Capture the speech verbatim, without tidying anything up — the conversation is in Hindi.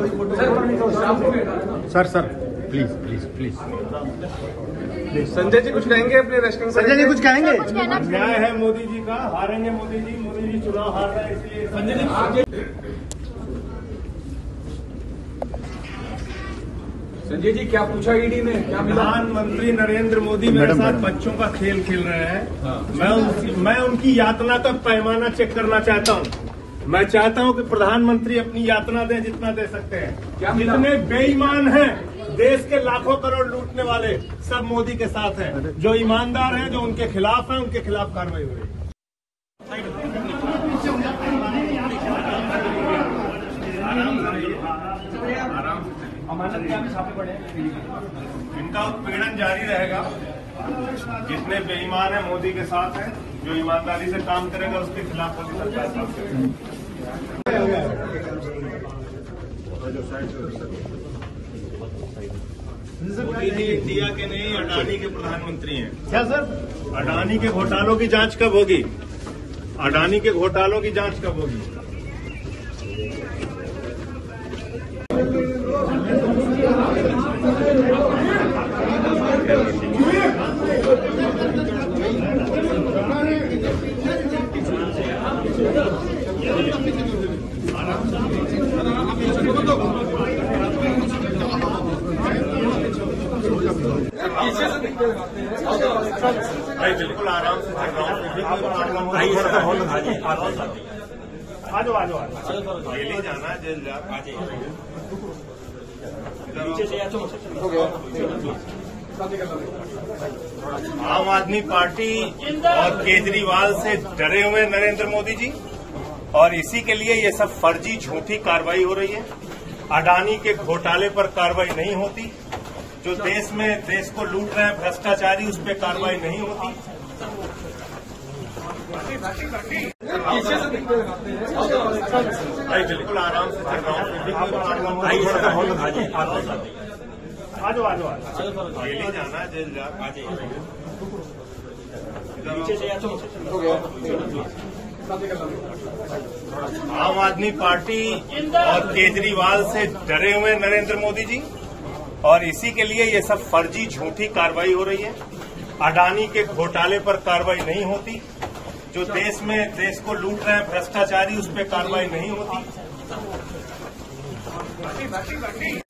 Sir sir please please please Sanjay ji कुछ कहेंगे अपने रेस्टिंग? संजय जी कुछ कहेंगे? न्याय है मोदी जी का, हारेंगे मोदी जी। मोदी जी चुनाव हार रहे हैं, इसलिए संजय जी संजय जी क्या पूछा ईडी ने, क्या मिला? प्रधानमंत्री नरेंद्र मोदी मेरे साथ बच्चों का खेल खेल रहे हैं। हाँ। मैं उनकी मैं उनकी यातना का पैमाना चेक करना चाहता हूँ। मैं चाहता हूँ कि प्रधानमंत्री अपनी यातना दें जितना दे सकते हैं। क्या जितने बेईमान हैं, देश के लाखों करोड़ लूटने वाले, सब मोदी के साथ हैं। जो ईमानदार हैं, जो उनके खिलाफ हैं, उनके खिलाफ कार्रवाई हो रही है। इनका उत्पीड़न जारी रहेगा। जितने बेईमान हैं मोदी के साथ हैं, जो ईमानदारी से काम करेगा उसके खिलाफ मोदी सरकार काम करेगी। मोदी जी इंडिया के नहीं, अडानी के प्रधानमंत्री हैं। क्या सर? अडानी के घोटालों की जांच कब होगी? अडानी के घोटालों की जांच कब होगी? भाई बिल्कुल आराम से चल रहा हूँ। आ जाओ आ जाओ जेल ही जाना है, जेल जा। आम आदमी पार्टी और केजरीवाल से डरे हुए नरेंद्र मोदी जी, और इसी के लिए ये सब फर्जी झूठी कार्रवाई हो रही है। अडानी के घोटाले पर कार्रवाई नहीं होती, जो देश में देश को लूट रहे हैं भ्रष्टाचारी, उस पर कार्रवाई नहीं होती। भाई बिल्कुल आराम से चल रहा हूँ। आ जाओ आ जाओ जेल ही जाना है, जेल जा। आम आदमी पार्टी और केजरीवाल से डरे हुए नरेंद्र मोदी जी, और इसी के लिए ये सब फर्जी झूठी कार्रवाई हो रही है। अडानी के घोटाले पर कार्रवाई नहीं होती, जो देश में देश को लूट रहे हैं भ्रष्टाचारी, उस पर कार्रवाई नहीं होती।